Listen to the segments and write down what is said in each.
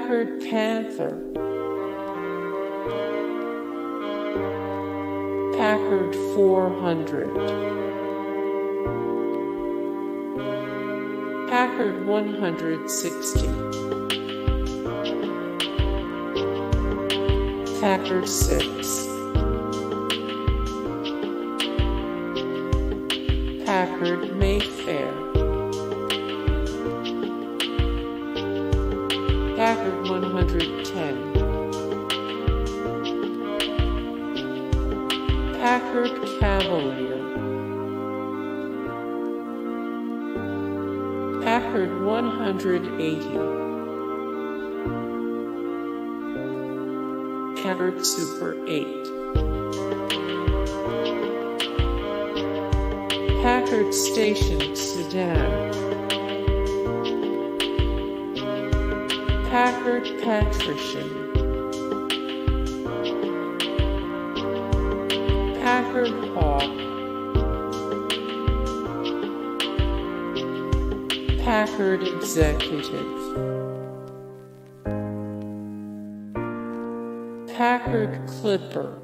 Packard Panther, Packard 400, Packard 160, Packard Six, Packard Mayfair, Packard 110, Packard Cavalier, Packard 180, Packard Super 8, Packard Station Sedan, Packard Patrician, Packard Hawk, Packard Executive, Packard Clipper,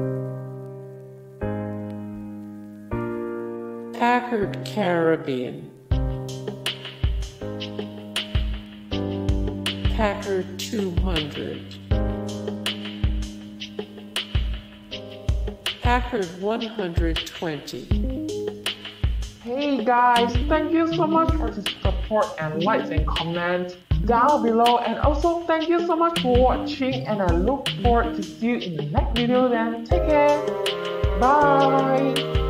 Packard Caribbean, Packard 200, Packard 120. Hey guys, thank you so much for the support and likes and comments down below, and also thank you so much for watching, and I look forward to see you in the next video. Then take care, bye.